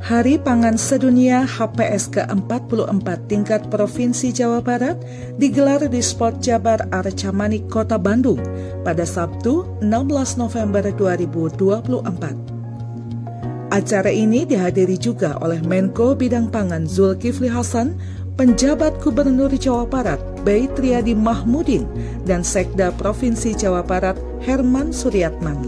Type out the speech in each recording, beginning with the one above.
Hari Pangan Sedunia HPS ke-44 tingkat Provinsi Jawa Barat digelar di Spot Jabar Arca Manik, Kota Bandung pada Sabtu 16 November 2024. Acara ini dihadiri juga oleh Menko Bidang Pangan Zulkifli Hasan, Penjabat Gubernur Jawa Barat Bey Triadi Mahmudin, dan Sekda Provinsi Jawa Barat Herman Suryatman.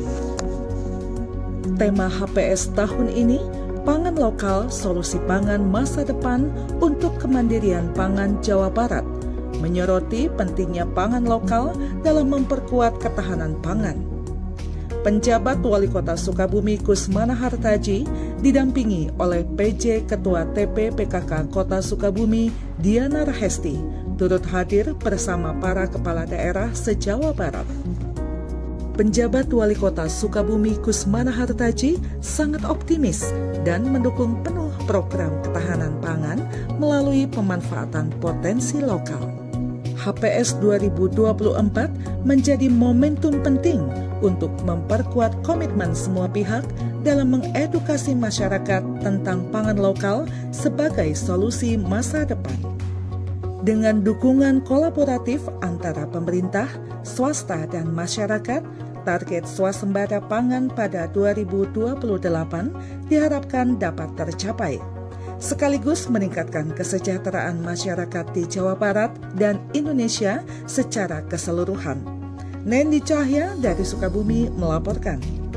Tema HPS tahun ini, Pangan Lokal, Solusi Pangan Masa Depan untuk Kemandirian Pangan Jawa Barat, menyoroti pentingnya pangan lokal dalam memperkuat ketahanan pangan. Penjabat Wali Kota Sukabumi Kusmana Hartaji didampingi oleh PJ Ketua TP PKK Kota Sukabumi Diana Rahesti turut hadir bersama para kepala daerah se-Jawa Barat. Penjabat Wali Kota Sukabumi Kusmana Hartaji sangat optimis dan mendukung penuh program ketahanan pangan melalui pemanfaatan potensi lokal. HPS 2024 menjadi momentum penting untuk memperkuat komitmen semua pihak dalam mengedukasi masyarakat tentang pangan lokal sebagai solusi masa depan. Dengan dukungan kolaboratif antara pemerintah, swasta, dan masyarakat, target swasembada pangan pada 2028 diharapkan dapat tercapai, sekaligus meningkatkan kesejahteraan masyarakat di Jawa Barat dan Indonesia secara keseluruhan. Nendi Cahya dari Sukabumi melaporkan.